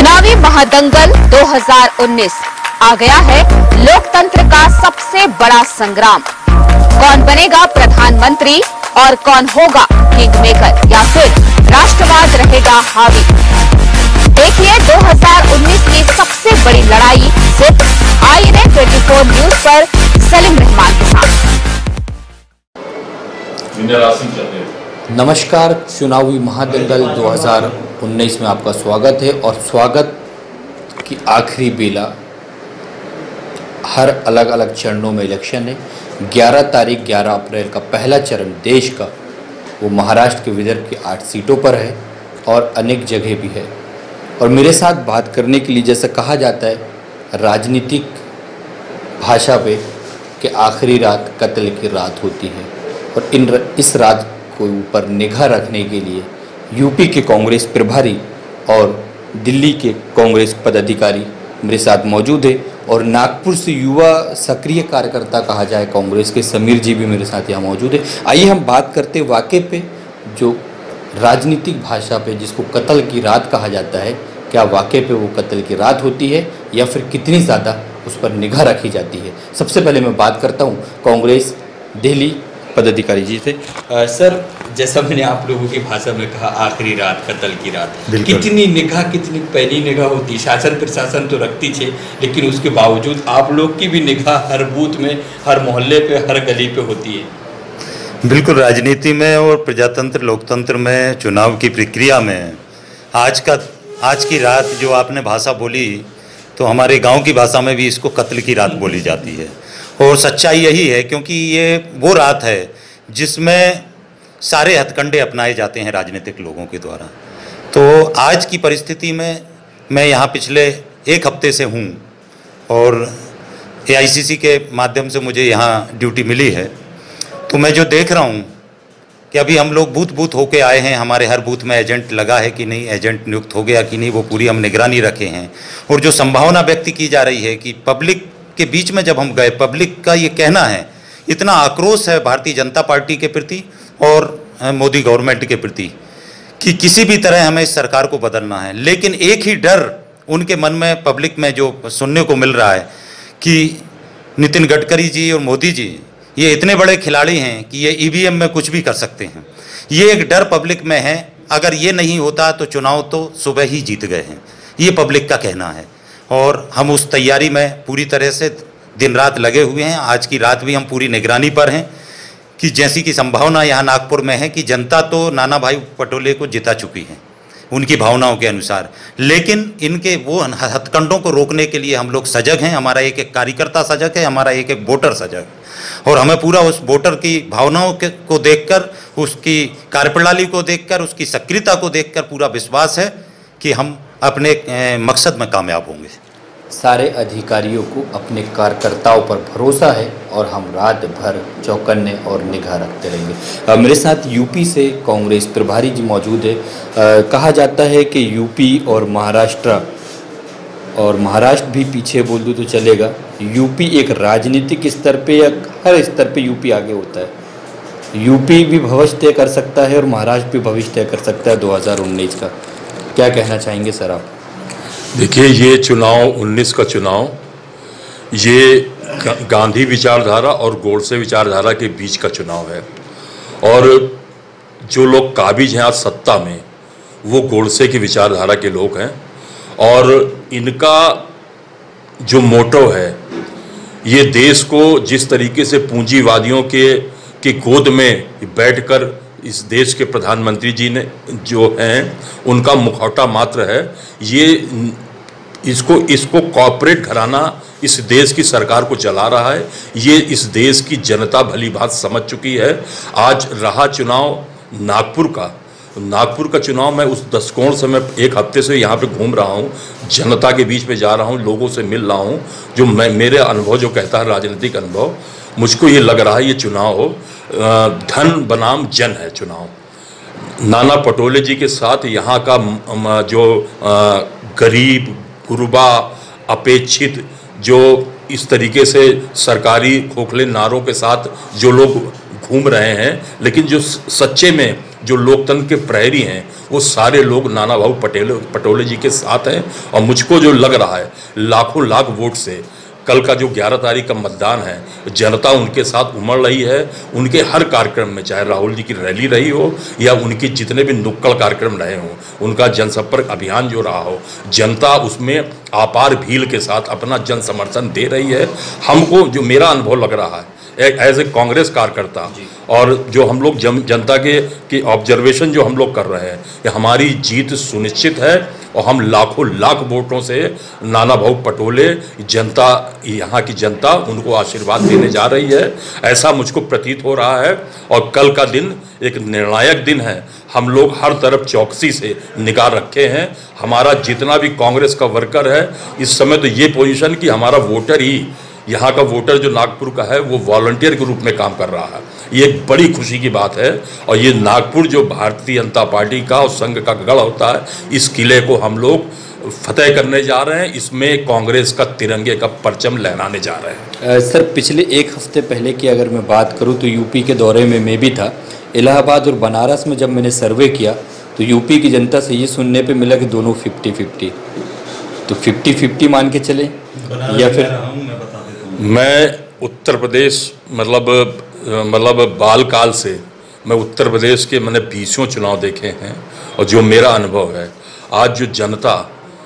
चुनावी महादंगल 2019 आ गया है लोकतंत्र का सबसे बड़ा संग्राम। कौन बनेगा प्रधानमंत्री और कौन होगा किंग मेकर या फिर राष्ट्रवाद रहेगा हावी। देखिए 2019 की सबसे बड़ी लड़ाई सिर्फ INA 24 न्यूज पर सलीम रहमान के साथ। नमस्कार, चुनावी महादंगल 2019 में आपका स्वागत है। और स्वागत की आखिरी बेला, हर अलग अलग चरणों में इलेक्शन है। 11 तारीख 11 अप्रैल का पहला चरण देश का वो महाराष्ट्र के विदर्भ की 8 सीटों पर है और अनेक जगह भी है। और मेरे साथ बात करने के लिए, जैसा कहा जाता है राजनीतिक भाषा पे कि आखिरी रात कत्ल की रात होती है, और इस रात को ऊपर निगाह रखने के लिए यूपी के कांग्रेस प्रभारी और दिल्ली के कांग्रेस पदाधिकारी मेरे साथ मौजूद है। और नागपुर से युवा सक्रिय कार्यकर्ता कहा जाए कांग्रेस के समीर जी भी मेरे साथ यहाँ मौजूद है। आइए हम बात करते वाक़े पे, जो राजनीतिक भाषा पे जिसको कत्ल की रात कहा जाता है, क्या वाक़े पे वो कत्ल की रात होती है या फिर कितनी ज़्यादा उस पर निगाह रखी जाती है। सबसे पहले मैं बात करता हूँ कांग्रेस दिल्ली पदाधिकारी जी से। सर, जैसा मैंने आप लोगों की भाषा में कहा, आखिरी रात कत्ल की रात, कितनी निगाह, कितनी पैनी निगाह होती। शासन प्रशासन तो रखती थी, लेकिन उसके बावजूद आप लोग की भी निगाह हर बूथ में, हर मोहल्ले पे, हर गली पे होती है। बिल्कुल, राजनीति में और प्रजातंत्र लोकतंत्र में, चुनाव की प्रक्रिया में आज की रात जो आपने भाषा बोली, तो हमारे गांव की भाषा में भी इसको कत्ल की रात बोली जाती है। और सच्चाई यही है, क्योंकि ये वो रात है जिसमें सारे हथकंडे अपनाए जाते हैं राजनीतिक लोगों के द्वारा। तो आज की परिस्थिति में मैं यहाँ पिछले 1 हफ्ते से हूँ और AICC के माध्यम से मुझे यहाँ ड्यूटी मिली है। तो मैं जो देख रहा हूँ कि अभी हम लोग बूथ होके आए हैं, हमारे हर बूथ में एजेंट लगा है कि नहीं, एजेंट नियुक्त हो गया कि नहीं, वो पूरी हम निगरानी रखे हैं। और जो संभावना व्यक्त की जा रही है कि पब्लिक के बीच में जब हम गए, पब्लिक का ये कहना है, इतना आक्रोश है भारतीय जनता पार्टी के प्रति और मोदी गवर्नमेंट के प्रति कि किसी भी तरह हमें इस सरकार को बदलना है। लेकिन एक ही डर उनके मन में, पब्लिक में जो सुनने को मिल रहा है कि नितिन गडकरी जी और मोदी जी ये इतने बड़े खिलाड़ी हैं कि ये EVM में कुछ भी कर सकते हैं। ये एक डर पब्लिक में है। अगर ये नहीं होता तो चुनाव तो सुबह ही जीत गए हैं, ये पब्लिक का कहना है। और हम उस तैयारी में पूरी तरह से दिन रात लगे हुए हैं। आज की रात भी हम पूरी निगरानी पर हैं कि जैसी की संभावना यहाँ नागपुर में है कि जनता तो नाना भाई पटोले को जिता चुकी है उनकी भावनाओं के अनुसार, लेकिन इनके वो हथकंडों को रोकने के लिए हम लोग सजग हैं। हमारा एक एक कार्यकर्ता सजग है, हमारा एक एक वोटर सजग है। और हमें पूरा उस वोटर की भावनाओं को देखकर, उसकी कार्यप्रणाली को देखकर, उसकी सक्रियता को देखकर पूरा विश्वास है कि हम अपने मकसद में कामयाब होंगे। सारे अधिकारियों को अपने कार्यकर्ताओं पर भरोसा है और हम रात भर चौकन्ने और निगाह रखते रहेंगे। मेरे साथ यूपी से कांग्रेस प्रभारी जी मौजूद है। कहा जाता है कि यूपी और महाराष्ट्र भी पीछे बोल दूँ तो चलेगा, यूपी एक राजनीतिक स्तर पे या हर स्तर पे यूपी आगे होता है। यूपी भी भविष्य तय कर सकता है और महाराष्ट्र भी भविष्य तय कर सकता है 2019 का। क्या कहना चाहेंगे सर आप? देखिए, ये चुनाव 19 का चुनाव, ये गांधी विचारधारा और गोडसे विचारधारा के बीच का चुनाव है। और जो लोग काबिज हैं आज सत्ता में, वो गोडसे की विचारधारा के लोग हैं। और इनका जो मोटो है, ये देश को जिस तरीके से पूंजीवादियों के गोद में बैठकर इस देश के प्रधानमंत्री जी ने जो हैं उनका मुखौटा मात्र है, ये इसको कॉर्पोरेट घराना इस देश की सरकार को चला रहा है। ये इस देश की जनता भली भांत समझ चुकी है। आज रहा चुनाव नागपुर का चुनाव, मैं उस दृष्टिकोण से मैं 1 हफ्ते से यहाँ पे घूम रहा हूँ, जनता के बीच में जा रहा हूँ, लोगों से मिल रहा हूँ। जो मेरे अनुभव जो कहता है राजनीतिक अनुभव, मुझको ये लग रहा है ये चुनाव धन बनाम जन है चुनाव। नाना पटोले जी के साथ यहाँ का जो गरीब, गुरबा, अपेक्षित, जो इस तरीके से सरकारी खोखले नारों के साथ जो लोग घूम रहे हैं, लेकिन जो सच्चे में जो लोकतंत्र के प्रहरी हैं वो सारे लोग नाना भाऊ पटोले जी के साथ हैं। और मुझको जो लग रहा है लाखों लाख वोट से कल का जो 11 तारीख का मतदान है, जनता उनके साथ उमड़ रही है। उनके हर कार्यक्रम में, चाहे राहुल जी की रैली रही हो या उनकी जितने भी नुक्कड़ कार्यक्रम रहे हों, उनका जनसंपर्क अभियान जो रहा हो, जनता उसमें आपार भील के साथ अपना जन समर्थन दे रही है। हमको जो मेरा अनुभव लग रहा है एज ए कांग्रेस कार्यकर्ता, और जो हम लोग जनता के ऑब्जर्वेशन जो हम लोग कर रहे हैं, कि हमारी जीत सुनिश्चित है और हम लाखों लाख वोटों से नाना भाऊ पटोले जनता, यहाँ की जनता उनको आशीर्वाद देने जा रही है, ऐसा मुझको प्रतीत हो रहा है। और कल का दिन एक निर्णायक दिन है। हम लोग हर तरफ चौकसी से निगाह रखे हैं। हमारा जितना भी कांग्रेस का वर्कर है इस समय तो ये पोजीशन कि हमारा वोटर ही, यहाँ का वोटर जो नागपुर का है वो वॉलंटियर के रूप में काम कर रहा है। ये एक बड़ी खुशी की बात है। और ये नागपुर जो भारतीय जनता पार्टी का और संघ का गढ़ होता है, इस किले को हम लोग फतेह करने जा रहे हैं। इसमें कांग्रेस का तिरंगे का परचम लहराने जा रहे हैं। सर, पिछले एक हफ्ते पहले की अगर मैं बात करूं तो यूपी के दौरे में मैं भी था। इलाहाबाद और बनारस में जब मैंने सर्वे किया तो यूपी की जनता से ये सुनने पे मिला कि दोनों 50-50, तो 50-50 मान के चले या फिर? मैं उत्तर प्रदेश मतलब बाल काल से मैं उत्तर प्रदेश के मैंने 20 चुनाव देखे हैं। और जो मेरा अनुभव है, आज जो जनता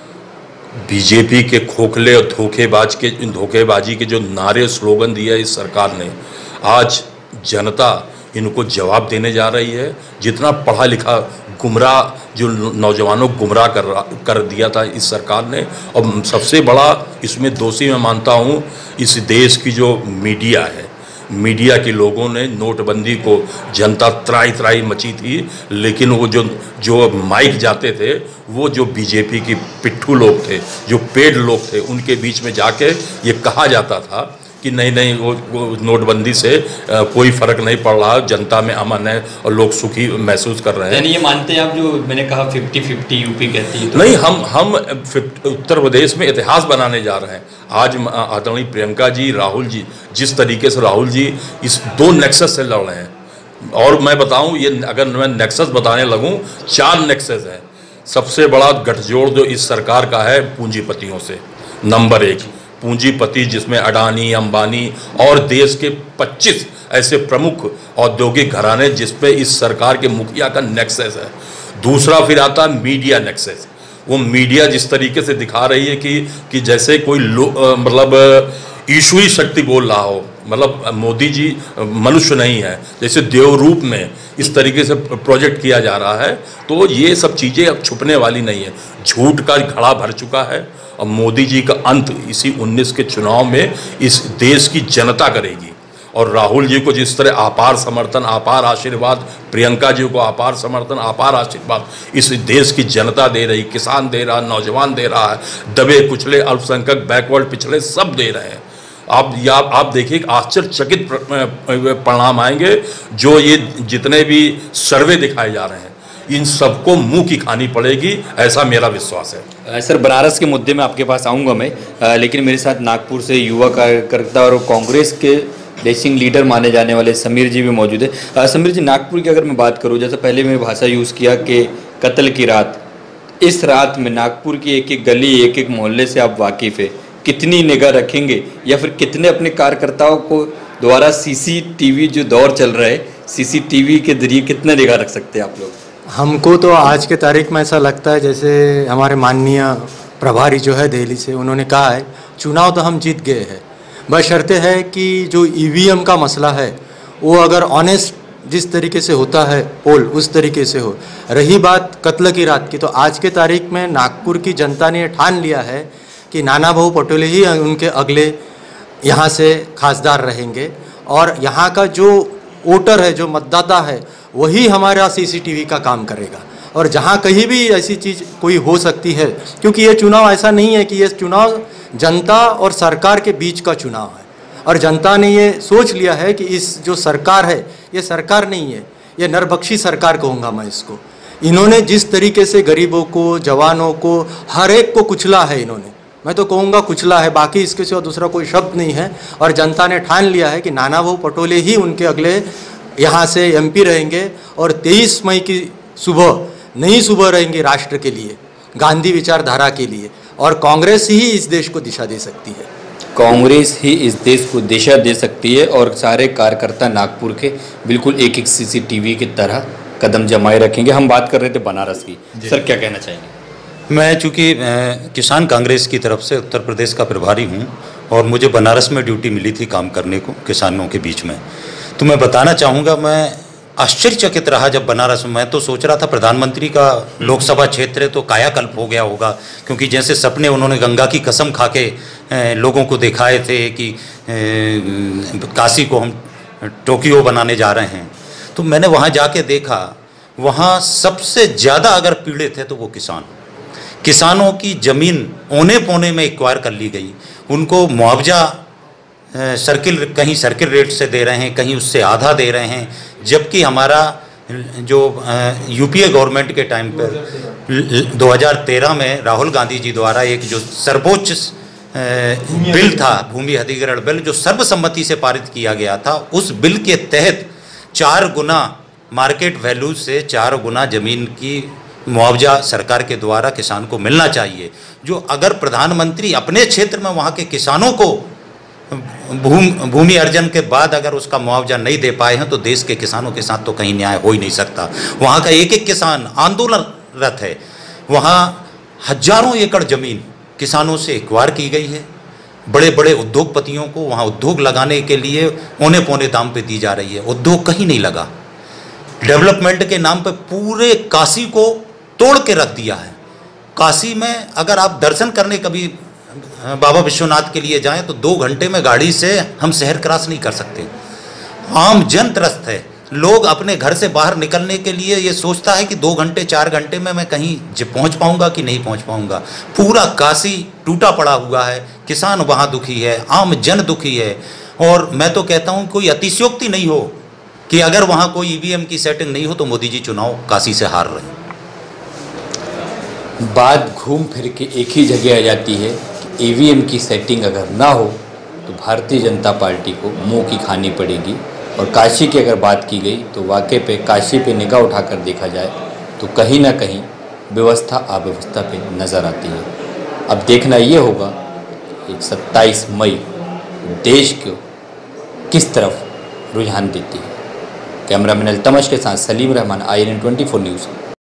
बीजेपी के खोखले और धोखेबाजी के जो नारे स्लोगन दिया इस सरकार ने, आज जनता इनको जवाब देने जा रही है। जितना पढ़ा लिखा गुमराह जो नौजवानों को गुमराह कर दिया था इस सरकार ने, और सबसे बड़ा इसमें दोषी मैं मानता हूँ इस देश की जो मीडिया है। मीडिया के लोगों ने नोटबंदी को, जनता त्राही मची थी, लेकिन वो जो माइक जाते थे वो जो बीजेपी की पिट्ठू लोग थे, जो पेड लोग थे, उनके बीच में जाके ये कहा जाता था कि नहीं वो नोटबंदी से कोई फर्क नहीं पड़ रहा, जनता में अमन है और लोग सुखी महसूस कर रहे हैं। यानी ये मानते हैं आप जो मैंने कहा 50-50 यूपी कहती है? तो नहीं, हम उत्तर प्रदेश में इतिहास बनाने जा रहे हैं। आज आदरणीय प्रियंका जी, राहुल जी, जिस तरीके से राहुल जी इस 2 नेक्सस से लड़ रहे हैं, और मैं बताऊं ये अगर मैं नेक्सस बताने लगूं, 4 नेक्सस है। सबसे बड़ा गठजोड़ जो इस सरकार का है पूंजीपतियों से, नंबर 1 पूंजीपति, जिसमें अडानी, अंबानी और देश के 25 ऐसे प्रमुख औद्योगिक घराने जिसपे इस सरकार के मुखिया का नेक्सस है। दूसरा फिर आता है मीडिया नेक्सस। वो मीडिया जिस तरीके से दिखा रही है कि जैसे कोई मतलब ईश्वरी शक्ति बोल रहा हो, मतलब मोदी जी मनुष्य नहीं है, जैसे देव रूप में इस तरीके से प्रोजेक्ट किया जा रहा है। तो ये सब चीज़ें अब छुपने वाली नहीं है। झूठ का घड़ा भर चुका है और मोदी जी का अंत इसी 19 के चुनाव में इस देश की जनता करेगी। और राहुल जी को जिस तरह अपार समर्थन, अपार आशीर्वाद, प्रियंका जी को अपार समर्थन, अपार आशीर्वाद इस देश की जनता दे रही, किसान दे रहा, नौजवान दे रहा है, दबे कुचले, अल्पसंख्यक, बैकवर्ड, पिछड़े सब दे रहे हैं। आप देखिए आश्चर्यचकित परिणाम आएंगे। जो ये जितने भी सर्वे दिखाए जा रहे हैं, इन सबको मुंह की खानी पड़ेगी, ऐसा मेरा विश्वास है। सर, बनारस के मुद्दे में आपके पास आऊँगा मैं, लेकिन मेरे साथ नागपुर से युवा कार्यकर्ता और कांग्रेस के डेसिंग लीडर माने जाने वाले समीर जी भी मौजूद है। समीर जी, नागपुर की अगर मैं बात करूँ, जैसे पहले मैं भाषा यूज़ किया कि कत्ल की रात, इस रात में नागपुर की एक एक गली, एक एक मोहल्ले से आप वाकिफ़ है, कितनी निगाह रखेंगे या फिर कितने अपने कार्यकर्ताओं को द्वारा सीसीटीवी जो दौर चल रहा है, सीसीटीवी के जरिए कितना निगाह रख सकते हैं आप लोग? हमको तो आज के तारीख में ऐसा लगता है जैसे हमारे माननीय प्रभारी जो है दिल्ली से, उन्होंने कहा है चुनाव तो हम जीत गए हैं, बशर्ते है कि जो ईवीएम का मसला है वो अगर ऑनेस्ट जिस तरीके से होता है पोल उस तरीके से हो। रही बात कत्ल की रात की, तो आज के तारीख में नागपुर की जनता ने ठान लिया है कि नाना भाऊ पटोले ही उनके अगले यहाँ से खासदार रहेंगे, और यहाँ का जो वोटर है, जो मतदाता है, वही हमारा सीसीटीवी का काम करेगा। और जहाँ कहीं भी ऐसी चीज़ कोई हो सकती है, क्योंकि ये चुनाव ऐसा नहीं है कि ये चुनाव जनता और सरकार के बीच का चुनाव है, और जनता ने ये सोच लिया है कि इस जो सरकार है ये सरकार नहीं है, ये नरबख्शी सरकार कहूँगा मैं इसको। इन्होंने जिस तरीके से गरीबों को, जवानों को, हर एक को कुचला है, इन्होंने, मैं तो कहूँगा कुचला है, बाकी इसके सिवा दूसरा कोई शब्द नहीं है। और जनता ने ठान लिया है कि नाना भाऊ पटोले ही उनके अगले यहाँ से एमपी रहेंगे और 23 मई की सुबह नई सुबह रहेंगी राष्ट्र के लिए, गांधी विचारधारा के लिए, और कांग्रेस ही इस देश को दिशा दे सकती है। कांग्रेस ही इस देश को दिशा दे सकती है और सारे कार्यकर्ता नागपुर के बिल्कुल एक एक सीसीटीवी की तरह कदम जमाए रखेंगे। हम बात कर रहे थे बनारस की, सर क्या कहना चाहेंगे? मैं चूँकि किसान कांग्रेस की तरफ से उत्तर प्रदेश का प्रभारी हूँ और मुझे बनारस में ड्यूटी मिली थी काम करने को किसानों के बीच में, तो मैं बताना चाहूँगा, मैं आश्चर्यचकित रहा जब बनारस में। मैं तो सोच रहा था प्रधानमंत्री का लोकसभा क्षेत्र है तो कायाकल्प हो गया होगा, क्योंकि जैसे सपने उन्होंने गंगा की कसम खा के लोगों को दिखाए थे कि काशी को हम टोक्यो बनाने जा रहे हैं। तो मैंने वहाँ जाके देखा, वहाँ सबसे ज़्यादा अगर पीड़ित है तो वो किसानों की ज़मीन औने पौने में एक्वायर कर ली गई। उनको मुआवजा कहीं सर्किल रेट से दे रहे हैं, कहीं उससे आधा दे रहे हैं, जबकि हमारा जो यूपीए गवर्नमेंट के टाइम पर 2013 में राहुल गांधी जी द्वारा एक जो सर्वोच्च बिल था, भूमि अधिग्रहण बिल, जो सर्वसम्मति से पारित किया गया था, उस बिल के तहत 4 गुना मार्केट वैल्यू से 4 गुना ज़मीन की मुआवजा सरकार के द्वारा किसान को मिलना चाहिए। जो अगर प्रधानमंत्री अपने क्षेत्र में वहाँ के किसानों को भूमि अर्जन के बाद अगर उसका मुआवजा नहीं दे पाए हैं तो देश के किसानों के साथ तो कहीं न्याय हो ही नहीं सकता। वहाँ का एक एक किसान आंदोलनरत है। वहाँ हजारों एकड़ ज़मीन किसानों से एक्वायर की गई है। बड़े बड़े उद्योगपतियों को वहाँ उद्योग लगाने के लिए औने पौने दाम पे दी जा रही है। उद्योग कहीं नहीं लगा। डेवलपमेंट के नाम पे पूरे काशी को तोड़ के रख दिया है। काशी में अगर आप दर्शन करने कभी बाबा विश्वनाथ के लिए जाएं तो 2 घंटे में गाड़ी से हम शहर क्रॉस नहीं कर सकते। आम जन त्रस्त है। लोग अपने घर से बाहर निकलने के लिए ये सोचता है कि 2 घंटे 4 घंटे में मैं कहीं पहुंच पाऊंगा कि नहीं पहुंच पाऊंगा। पूरा काशी टूटा पड़ा हुआ है। किसान वहाँ दुखी है, आम जन दुखी है। और मैं तो कहता हूँ कोई अतिशयोक्ति नहीं हो कि अगर वहाँ कोई ईवीएम की सेटिंग नहीं हो तो मोदी जी चुनाव काशी से हार रहे हैं। बात घूम फिर के एक ही जगह आ जाती है कि ईवीएम की सेटिंग अगर ना हो तो भारतीय जनता पार्टी को मुंह की खानी पड़ेगी। और काशी की अगर बात की गई तो वाकई पे काशी पे निगाह उठाकर देखा जाए तो कहीं ना कहीं व्यवस्था अव्यवस्था पे नज़र आती है। अब देखना ये होगा एक 27 मई देश को किस तरफ रुझान देती है। कैमरामैन अल्तमश के साथ सलीम रहमान, INN 24 न्यूज़,